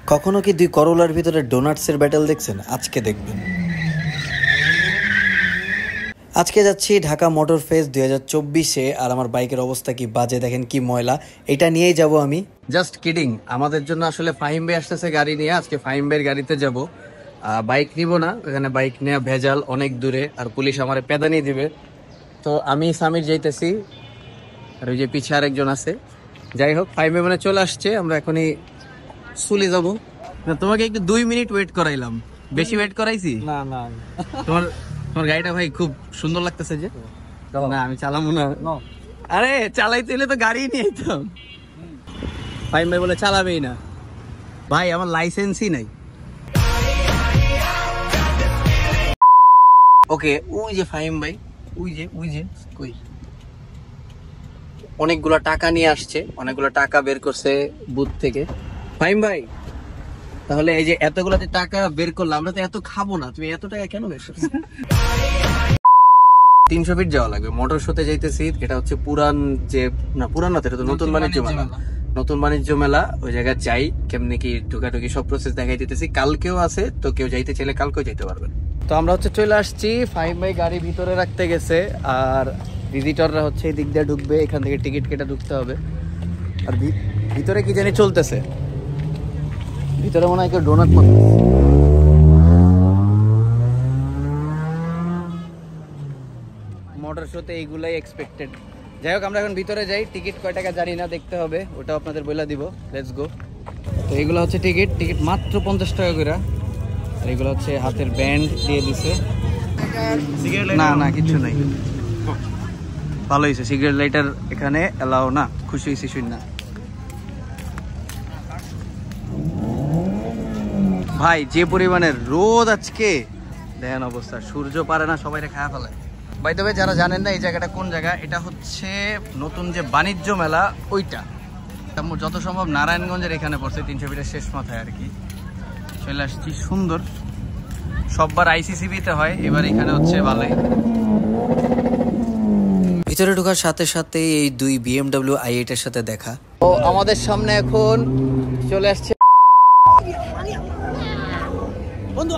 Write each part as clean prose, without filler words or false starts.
কখনো কি দুই করলার ভিতরে ডোনাটসের ব্যাটেল দেখছেন? আজকে দেখবেন। আজকে যাচ্ছি ঢাকা মোটর ফেস্ট 2024-এ, আর আমার বাইকের অবস্থা কি বাজে দেখেন, কি ময়লা। এটা নিয়েই যাব আমি। জাস্ট কিডিং, আমাদের জন্য আসলে ফাহিম ভাই আসতেছে গাড়ি নিয়ে। আজকে ফাহিম ভাইয়ের গাড়িতে যাব, বাইক নিব না, এখানে বাইক নেওয়া ভেজাল, অনেক দূরে, আর পুলিশ আমার পেদানি দিবে। তো আমি সামির যাইতেছি, আর ওই যে পিছে আরেকজন আছে। যাই হোক, ফাহিম ভাই মানে চলে আসছে, আমরা এখনই চলে যাব। তোমাকে একটু 2 মিনিট ওয়েট করাইলাম, বেশি ওয়েট করাইছি না? না, তোমার গাড়িটা ভাই খুব সুন্দর লাগতেছে যে। না আমি চালাবো না। আরে চালাইতে হলে তো গাড়ি নিয়ে যেতাম। ফাহিম ভাই বলে চালাবেই না। ভাই আমার লাইসেন্সই নাই। ওকে, ওই যে ফাহিম ভাই, ওই যে কই, অনেকগুলো টাকা নিয়ে আসছে, অনেকগুলো টাকা বের করছে বুথ থেকে। ফাহিম ভাই, তাহলে এই যে এতগুলো যে টাকা বের করলাম, আমরা তো এত খাবো না, তুমি এত টাকা কেন বের করছো? 300 ফিট যাওয়া লাগবে। মোটর শোতে যাইতেছি, এটা হচ্ছে পুরান যে, না পুরান না, এটা তো নতুন বাণিজ্য মেলা। নতুন বাণিজ্য মেলা, ওই জায়গায় যাই, কেমনি কি ঢুকাঢুকি সব প্রসেস দেখাই দিতেছি। কালকেও আছে, তো কেউ যাইতে চাইলে কালকেও যাইতে পারবেন। তো আমরা হচ্ছে চলে আসছি, ফাহিম ভাই গাড়ি ভিতরে রাখতে গেছে, আর ভিজিটররা হচ্ছে এই দিক দিয়ে ঢুকবে, এখান থেকে টিকিট কেটে ঢুকতে হবে। আর ভিতরে কি জানি চলতেছে, ভিতরে মনে হয় কেউ ডোনাট মারছে। মোটর শোতে এইগুলাই এক্সপেক্টেড। যাই হোক, আমরা এখন ভিতরে যাই। টিকিট কয় টাকা জানি না, দেখতে হবে, ওটা আপনাদের বলে দিব। Let's go. তো এগুলো হচ্ছে টিকিট মাত্র 50 টাকা করে। আর এগুলো হচ্ছে হাতের ব্যান্ড দিয়ে দিছে। না না কিছু নাই, ভালো হয়েছে। সিগারেট লাইটার এখানে এলাও না, খুশি হয়েছি শুন না। ভাই যে পরিমাণের রোদ আজকে, দেখেন অবস্থা, সূর্য পারে না, সবাই খায়া ফেলে। বাই দ্য ওয়ে, যারা জানেন না এই জায়গাটা কোন জায়গা, এটা হচ্ছে নতুন যে বাণিজ্য মেলা, ওইটা যত সম্ভব নারায়ণগঞ্জের এখানে পড়ছে, 300 ফিটের শেষ মাথায় আর কি। চলে আসছি, সুন্দর। সববার আইসিসিবিতে হয়, এবার এখানে হচ্ছে ভালোই। ভিতরে ঢোকার সাথে সাথে এই দুই BMW i8 এর সাথে দেখা। তো আমাদের সামনে এখন চলে আসছে বন্ধু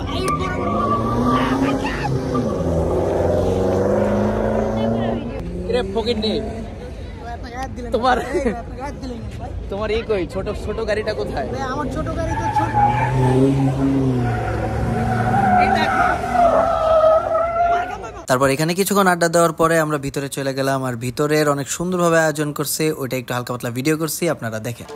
তোমার এই কই ছোট গাড়িটা কোথায়? আমার ছোট গাড়ি তো ছোট। তারপর এখানে কিছুক্ষণ আড্ডা দেওয়ার পরে আমরা ভিতরে চলে গেলাম, আর ভিতরের অনেক সুন্দরভাবে আয়োজন করছে, ওইটা একটু হালকা পাতলা ভিডিও করছি, আপনারা দেখেন।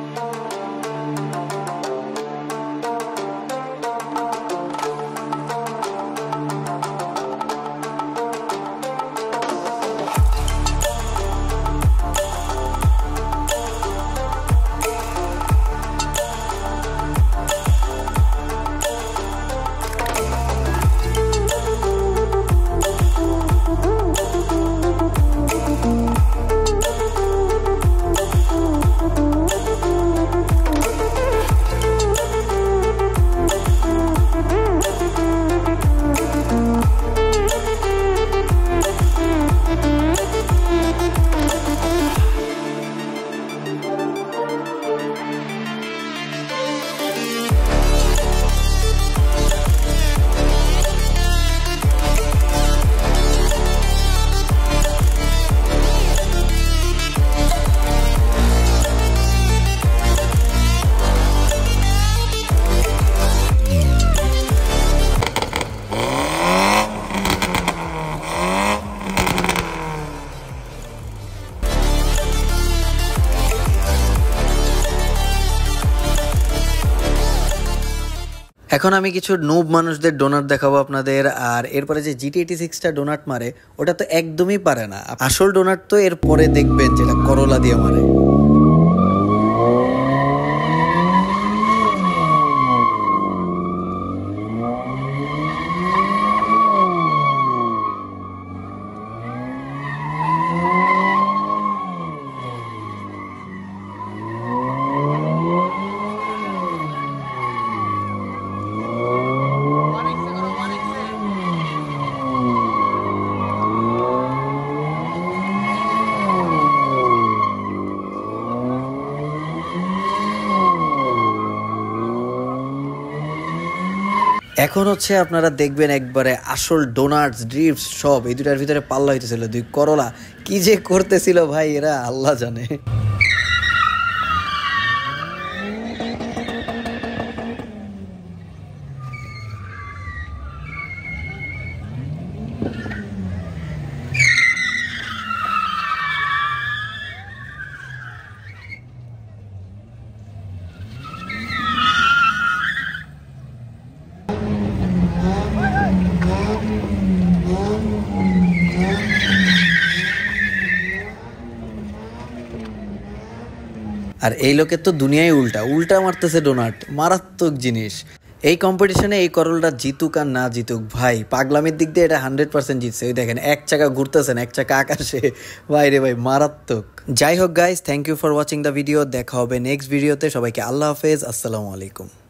এখন আমি কিছু নুব মানুষদের ডোনাট দেখাবো আপনাদের। আর এরপরে যে GT86টা ডোনাট মারে, ওটা তো একদমই পারে না। আসল ডোনাট তো এর পরে দেখবেন, যেটা করলা দিয়ে মারে। এখন হচ্ছে আপনারা দেখবেন একবারে আসল ডোনাটস ড্রিপস সব এই দুটার ভিতরে পাল্লা হইতেছিল, দুই করলা কি যে করতেছিল ভাই এরা আল্লাহ জানে। আর এই লোকের তো দুনিয়ায় উল্টা উল্টা মারতেছে ডোনাট, মারাত্মক জিনিস। এই কম্পিটিশনে এই করলটা জিতুক আর না জিতুক ভাই পাগলামের দিক দিয়ে এটা 100% জিতছে। ওই দেখেন এক চাকা ঘুরতেছেন, এক চাকা আকাশে, ভাই রে ভাই মারাত্মক। যাই হোক guys, thank you for watching the video. দেখা হবে নেক্সট ভিডিওতে। সবাইকে আল্লাহ হাফেজ, আসসালামু আলাইকুম।